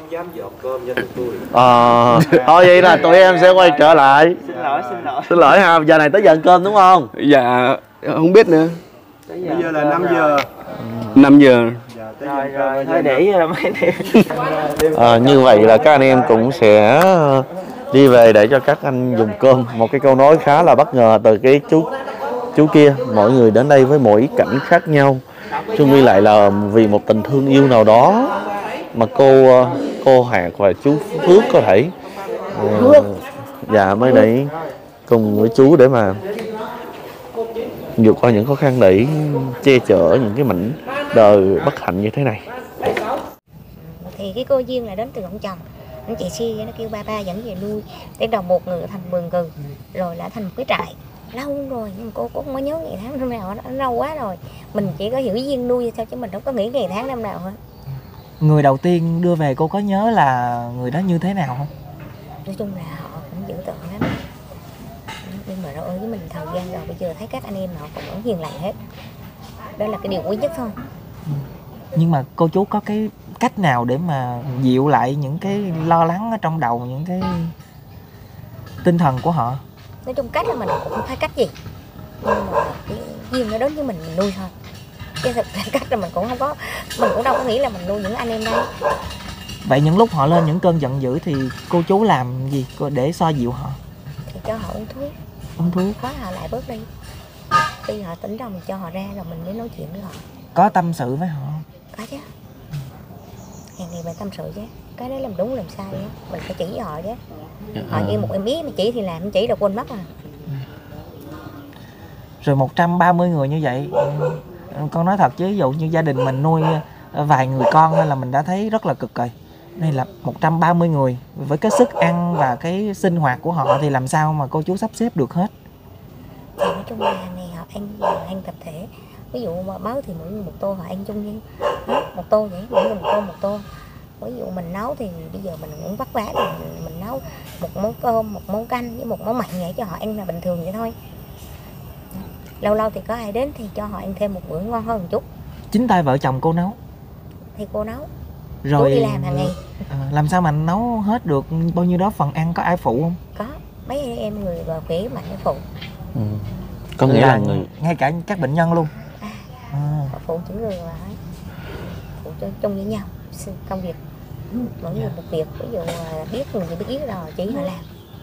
dám dọn cơm cho tụi tôi. Ờ, thôi vậy là tụi em sẽ quay trở lại. Xin lỗi, xin lỗi. Xin lỗi ha, giờ này tới giờ ăn cơm đúng không? Dạ, không biết nữa. Bây Bây giờ là năm giờ. năm giờ. Rồi rồi, thôi để mấy đêm. À, như vậy là các anh em cũng sẽ đi về để cho các anh dùng cơm. Một cái câu nói khá là bất ngờ từ cái chú chú kia. Mỗi người đến đây với mỗi cảnh khác nhau. Chung quy lại là vì một tình thương yêu nào đó mà cô cô Hạt và chú Phước có thể uh, dạ mới để cùng với chú để mà vượt qua những khó khăn để che chở những cái mảnh đời bất hạnh như thế này. Thì cái cô Duyên là đến từ ông chồng, anh chị Si nó kêu ba ba dẫn về nuôi, đến đầu một người thành vườn gừng, rồi là thành một cái trại lâu rồi, nhưng mà cô cũng không có nhớ ngày tháng năm nào, nó lâu quá rồi, mình chỉ có hiểu Duyên nuôi thôi chứ mình không có nghĩ ngày tháng năm nào hết. Người đầu tiên đưa về cô có nhớ là người đó như thế nào không? Nói chung là họ cũng dữ tợn lắm, nhưng mà rồi với mình thời gian rồi bây giờ thấy các anh em họ cũng vẫn hiền lành hết, đó là cái điều quý nhất thôi. Nhưng mà cô chú có cái cách nào để mà dịu lại những cái lo lắng ở trong đầu, những cái tinh thần của họ? Nói chung cách là mình cũng không phải cách gì, nhưng mà cái Duyên nó đến với mình mình nuôi thôi, chứ thực ra cách là mình cũng không có, mình cũng đâu có nghĩ là mình nuôi những anh em đây. Vậy những lúc họ lên những cơn giận dữ thì cô chú làm gì để xoa dịu họ? Thì cho họ uống thuốc, Uống thuốc. khóa họ lại bớt đi, khi họ tỉnh rồi mình cho họ ra rồi mình mới nói chuyện với họ. Có tâm sự với họ không? Có chứ, hàng ngày phải tâm sự chứ, cái đấy làm đúng làm sai á, mình phải chỉ họ chứ. Họ như một em biết mà chỉ thì làm, chỉ là quên mất à. Rồi một trăm ba mươi người như vậy, con nói thật chứ ví dụ như gia đình mình nuôi vài người con là mình đã thấy rất là cực rồi. Đây là một trăm ba mươi người, với cái sức ăn và cái sinh hoạt của họ thì làm sao mà cô chú sắp xếp được hết? Thì nói chung là hàng ngày họ ăn, ăn tập thể. Ví dụ mà báo thì mỗi người một tô họ ăn chung như một tô vậy, mỗi người một tô một tô. Ví dụ mình nấu thì bây giờ mình cũng vất vả thì mình, mình nấu một món cơm, một món canh với một món mặn vậy cho họ ăn là bình thường vậy thôi. Lâu lâu thì có ai đến thì cho họ ăn thêm một bữa ngon hơn một chút. Chính tay vợ chồng cô nấu? Thì cô nấu, rồi cô đi làm hàng ngày. À, làm sao mà nấu hết được bao nhiêu đó phần ăn, có ai phụ không? Có, mấy em người và khỏe mạnh để phụ. Ừ. Có nghĩa là, là người ngay cả các bệnh nhân luôn. À, à. Phụ những người mà phụ chung với nhau công việc, mỗi người một việc. Ví dụ biết người biết biết rồi chỉ họ làm.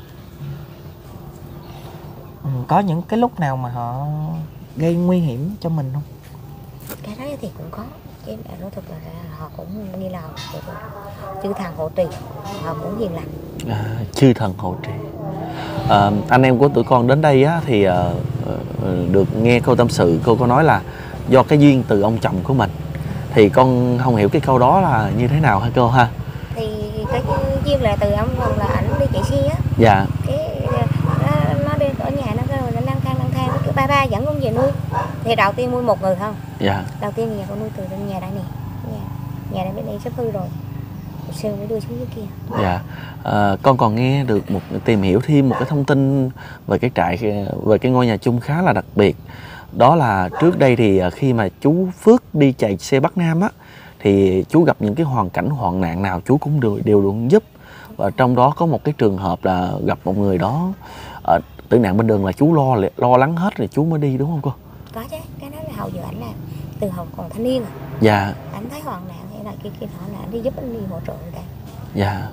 Ừ, có những cái lúc nào mà họ gây nguy hiểm cho mình không? Cái đó thì cũng có, chứ nói thật là họ cũng như là chư thần hộ trì, họ cũng hiền lành. À, chư thần hộ trì. À, anh em của tụi con đến đây á, thì uh, được nghe câu tâm sự, cô có nói là do cái duyên từ ông chồng của mình, thì con không hiểu cái câu đó là như thế nào hả cô ha? Thì cái duyên là từ ông là ảnh đi chạy xe á. Dạ. Cái nó, nó đi ở nhà nó rồi nó lang thang lang thang nó kêu ba ba dẫn con về nuôi. Thì đầu tiên nuôi một người không? Dạ. Đầu tiên nhà con nuôi từ bên nhà đây nè, nhà, nhà đây bên đây sắp hư rồi, sơ mới đưa xuống dưới kia. Dạ. À, con còn nghe được một tìm hiểu thêm một cái thông tin về cái trại, về cái ngôi nhà chung khá là đặc biệt. Đó là trước đây thì khi mà chú Phước đi chạy xe Bắc Nam á, thì chú gặp những cái hoàn cảnh hoạn nạn nào chú cũng đều, đều luôn giúp. Và trong đó có một cái trường hợp là gặp một người đó ở tử nạn bên đường, là chú lo lo lắng hết rồi chú mới đi, đúng không cô? Có chứ, cái đó là hầu giờ ảnh làm từ hồi còn thanh niên à. Dạ. Ảnh thấy hoạn nạn hay là kia kia nọ là ảnh đi giúp, anh đi hỗ trợ người ta. Dạ.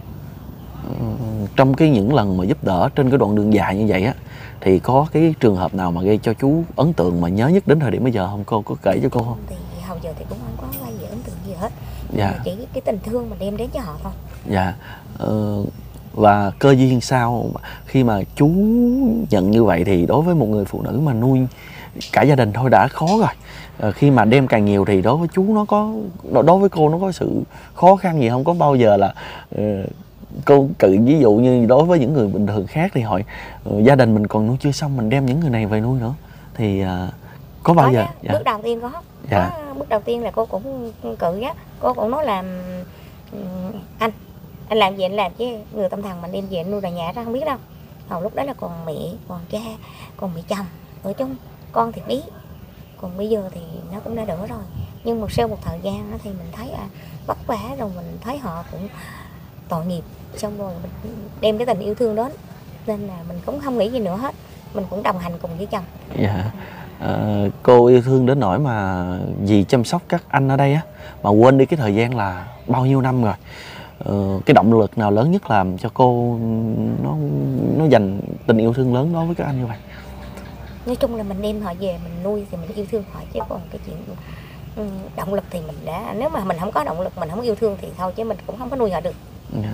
Trong cái những lần mà giúp đỡ trên cái đoạn đường dài như vậy á, thì có cái trường hợp nào mà gây cho chú ấn tượng mà nhớ nhất đến thời điểm bây giờ không cô? Có kể cho cô không? Thì hầu giờ thì cũng không có quay gì ấn tượng gì hết. Dạ. Chỉ cái tình thương mà đem đến cho họ thôi. Dạ. Ờ, và cơ duyên sao khi mà chú nhận như vậy, thì đối với một người phụ nữ mà nuôi cả gia đình thôi đã khó rồi, ờ, khi mà đem càng nhiều thì đối với chú nó có, đối với cô nó có sự khó khăn gì không? Có bao giờ là uh, cô cự ví dụ như đối với những người bình thường khác thì hỏi uh, gia đình mình còn nuôi chưa xong mình đem những người này về nuôi nữa, thì uh, có bao có giờ? Dạ. Bước đầu tiên có. Dạ. Có bước đầu tiên là cô cũng cự á, cô cũng nói làm anh anh làm gì anh làm, chứ người tâm thần mình đem về nuôi là nhà ra không biết đâu. Hồi lúc đó là còn mẹ, còn cha, còn mẹ chồng ở chung, con thì biết, còn bây giờ thì nó cũng đã đỡ rồi. Nhưng mà sau một thời gian á, thì mình thấy à, vất vả rồi mình thấy họ cũng tội nghiệp, xong rồi mình đem cái tình yêu thương đến, nên là mình cũng không nghĩ gì nữa hết, mình cũng đồng hành cùng với chồng. Dạ. Ờ, cô yêu thương đến nỗi mà vì chăm sóc các anh ở đây á mà quên đi cái thời gian là bao nhiêu năm rồi. Ờ, cái động lực nào lớn nhất làm cho cô nó nó dành tình yêu thương lớn đó với các anh như vậy? Nói chung là mình đem họ về mình nuôi thì mình yêu thương họ, chứ còn cái chuyện ừ, động lực thì mình đã, nếu mà mình không có động lực, mình không yêu thương thì thôi, chứ mình cũng không có nuôi họ được. Dạ.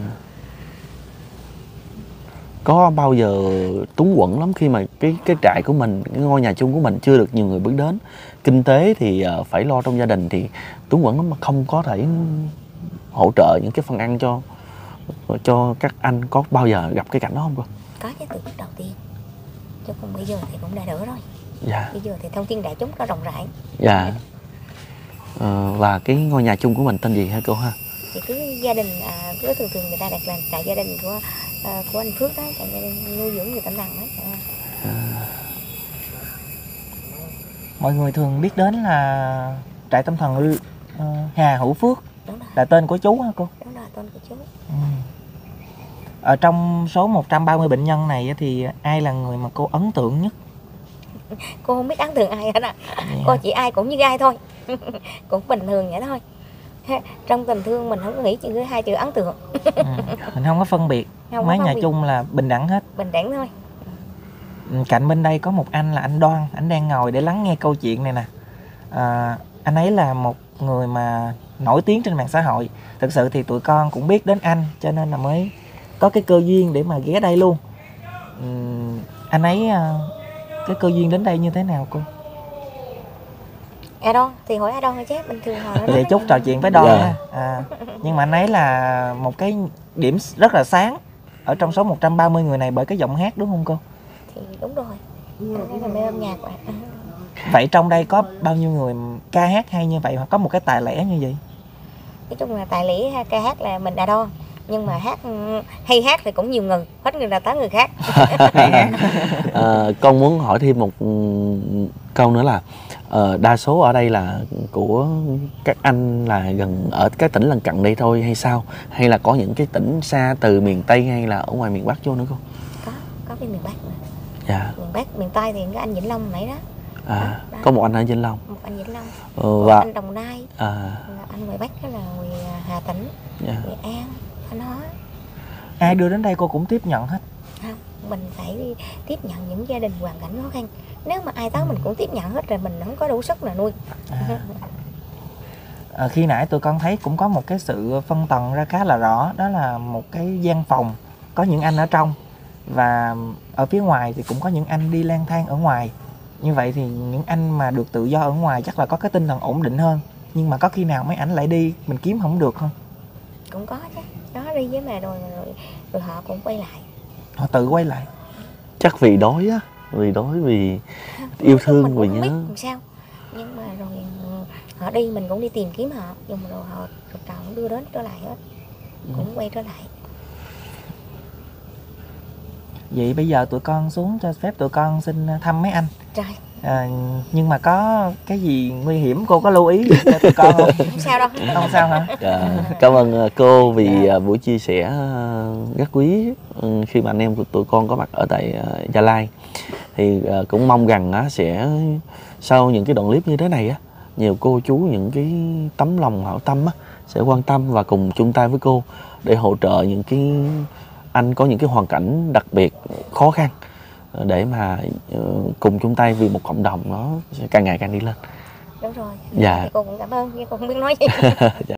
Có bao giờ túng quẫn lắm khi mà cái cái trại của mình, cái ngôi nhà chung của mình chưa được nhiều người biết đến, kinh tế thì uh, phải lo trong gia đình, thì túng quẫn lắm mà không có thể hỗ trợ những cái phần ăn cho cho các anh, có bao giờ gặp cái cảnh đó không cô? Có chứ, từ lúc đầu tiên, chứ còn bây giờ thì cũng đã đỡ rồi. Dạ. Bây giờ thì thông tin đại chúng có rộng rãi. Dạ. Ờ, và cái ngôi nhà chung của mình tên gì hả cô ha? Thì cứ gia đình, à, cứ thường thường người ta đặt là trại gia đình của à, của anh Phước đó, trại gia đình nuôi dưỡng người tâm thần đó. À. Mọi người thường biết đến là trại tâm thần uh, Hà Hữu Phước, Đúng rồi, là tên của chú hả cô? đúng rồi, tên của chú. Ừ. Ở trong số một trăm ba mươi bệnh nhân này thì ai là người mà cô ấn tượng nhất? Cô không biết ấn tượng ai hết à. Vậy Cô hả? chỉ ai cũng như ai thôi. Cũng bình thường vậy thôi. Ha, trong tình thương mình không có nghĩ chữ hai chữ ấn tượng. Ừ. Mình không có phân biệt, Không có mấy phân nhà biệt. chung là bình đẳng hết. Bình đẳng thôi. Ừ, cạnh bên đây có một anh là anh Đoan, anh đang ngồi để lắng nghe câu chuyện này nè. À, anh ấy là một người mà nổi tiếng trên mạng xã hội. Thực sự thì tụi con cũng biết đến anh, cho nên là mới có cái cơ duyên để mà ghé đây luôn. Ừ, anh ấy cái cơ duyên đến đây như thế nào cô? À Đoan thì hỏi à Đoan thôi chứ bình thường họ Vậy chút trò chuyện với Đoan Dạ. ha. À, nhưng mà anh ấy là một cái điểm rất là sáng ở trong số một trăm ba mươi người này bởi cái giọng hát, đúng không cô? thì đúng rồi. Anh ấy là mê âm nhạc mà. À. Vậy trong đây có bao nhiêu người ca hát hay như vậy, hoặc có một cái tài lẻ như vậy? Nói chung là tài lý ha, ca hát là mình đã Đoan, nhưng mà hát hay hát thì cũng nhiều người, hết người là tới người khác. À, con muốn hỏi thêm một câu nữa là uh, đa số ở đây là của các anh là gần ở các tỉnh lân cận đây thôi hay sao, hay là có những cái tỉnh xa từ miền Tây hay là ở ngoài miền Bắc vô nữa cô? Có, có cái miền Bắc mà. Dạ. Miền Bắc, miền Tây thì cái anh Vĩnh Long nãy đó. À, Đó, đó. có một anh ở Vĩnh Long. Một anh Vĩnh Long. Ờ, Một và anh Đồng Nai. à, Là anh ngoài Bắc đó là người Hà Tĩnh, dạ. Nghệ An, Thanh Hóa. Ai đưa đến đây cô cũng tiếp nhận hết. Không, mình phải đi tiếp nhận những gia đình hoàn cảnh khó khăn. Nếu mà ai tới mình cũng tiếp nhận hết rồi, mình không có đủ sức là nuôi. À. À, khi nãy tụi con thấy cũng có một cái sự phân tầng ra khá là rõ, đó là một cái gian phòng có những anh ở trong, và ở phía ngoài thì cũng có những anh đi lang thang ở ngoài. Như vậy thì những anh mà được tự do ở ngoài chắc là có cái tinh thần ổn định hơn. Nhưng mà có khi nào mấy ảnh lại đi mình kiếm không được không? Cũng có chứ, đó đi với mà rồi, rồi rồi họ cũng quay lại. Họ tự quay lại. Chắc vì đói á, vì đói, vì Không, yêu mình thương, cũng vì không nhớ. biết làm sao. Nhưng mà rồi họ đi mình cũng đi tìm kiếm họ, nhưng mà rồi họ rồi trời cũng đưa đến trở lại hết, cũng quay trở lại. Vậy bây giờ tụi con xuống cho phép tụi con xin thăm mấy anh. Trời, À, nhưng mà có cái gì nguy hiểm cô có lưu ý gì cho tụi con không? không sao đâu. Không sao hả? Dạ, cảm ơn uh, cô vì uh, buổi chia sẻ uh, rất quý um, khi mà anh em của tụi con có mặt ở tại uh, Gia Lai. Thì uh, cũng mong rằng uh, sẽ sau những cái đoạn clip như thế này á, nhiều cô chú những cái tấm lòng hảo tâm á sẽ quan tâm và cùng chung tay với cô để hỗ trợ những cái anh có những cái hoàn cảnh đặc biệt khó khăn, để mà uh, cùng chung tay vì một cộng đồng nó sẽ càng ngày càng đi lên. Đúng rồi. Dạ. Thì cô cũng cảm ơn, nhưng cô không biết nói gì.